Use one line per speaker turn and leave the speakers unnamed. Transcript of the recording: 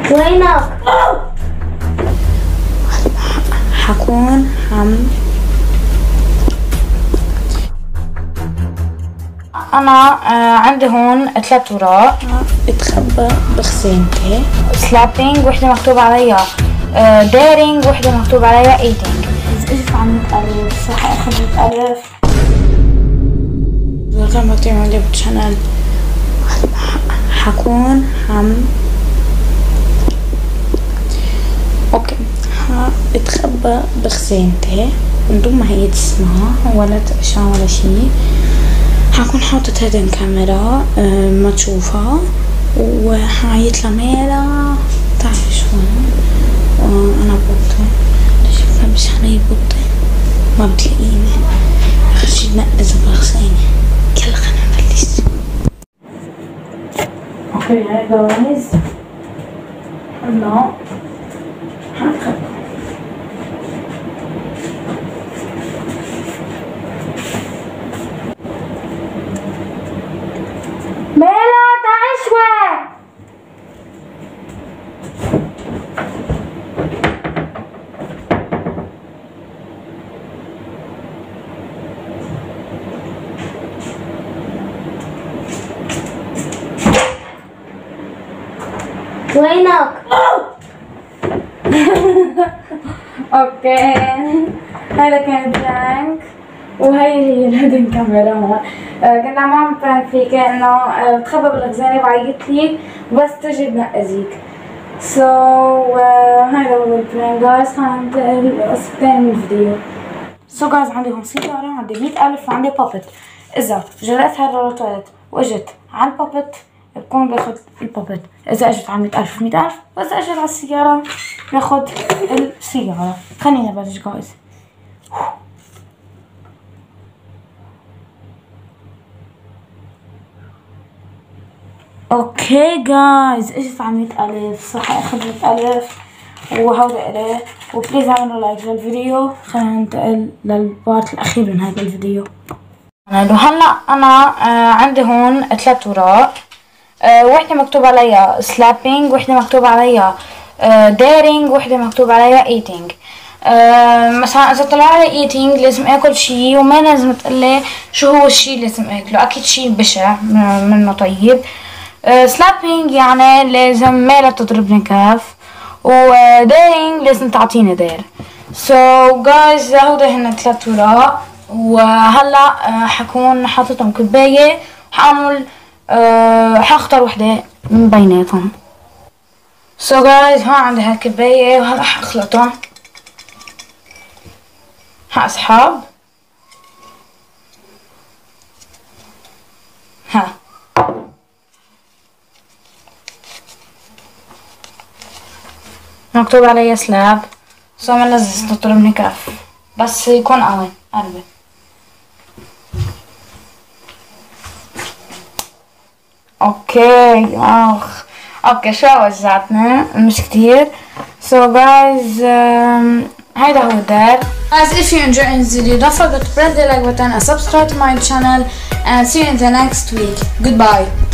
وينك؟
حكون أنا عندي هون 3 ورق اتخبى بخزينتي. سلابينج وحدة مكتوب عليها ديرينج وحدة مكتوب عليها ايتينج. إذا اجت على 100,000 رح اخذ 100,000. إذا كان بدي عندي بالشانل حكون اوكي اتخبى بخزينتي من دون ما هي تسمع ولا تقشع ولا شي. حكون حاطت هيدن كاميرا ما تشوفها وحعيط لميلا. تعالي شوي انا بوطي شوفها مش علي بوطي ما بتلاقيني خشي نقز بغسيني. يلا خلينا نبلش. اوكي هاي جايز هلا حنخبى.
ميلا تعي شوي. وينك؟
اوكي هذا كان برانك وهي هي الهيدن كاميرا. كنت عم اعمل برانك فيك انه بتخبى بالخزانه بعيط لك بس تجي بنقزيك. هذا هو البرانك جايز. خلينا ننتقل لقصتين من الفيديو. جايز عندي هون سيارة، عندي 100,000 وعندي بابت. إذا جرأت هاي الروتات وإجت على البابت بكون باخد البابت. إذا إجت على 100,000 100,000 وإذا إجت على السيارة باخد السيارة. خلينا نبلش جايز. اوكي جايز اجت على 100,000 رح اخذ 100,000 وهودا اليه. وبليز اعملوا لايك للفيديو. خلينا ننتقل للبارت الاخير من هذا الفيديو. هلا انا عندي هون 3 ورق. وحده مكتوب عليها سلابينج وحده مكتوب عليها ديرينج وحده مكتوب عليها ايتينج. مثلا اذا طلع لي ايتينج لازم اكل شي وما لازم تقلي شو هو الشي اللي لازم اكله. اكيد شي بشع منه طيب. سلابينج يعني لازم ميلا تضربني كف وديرينج لازم تعطيني دير. جايز هودا هن 3 ورق وهلا حكون حاطتهم كباية وحاعمل حاختار وحدة من بيناتهم. جايز هون عندي هالكباية وهلا حاخلطهم. حاسحب ها مكتوب عليه سلاب. ما لازم تضربني كف بس يكون قوي قلبي. اوكي اوكي شو وزعتنا مش كتير. guys هيدا هو الدار. As if you enjoyed this video, don't forget to press the like button and subscribe to my channel and see you in the next week. Goodbye.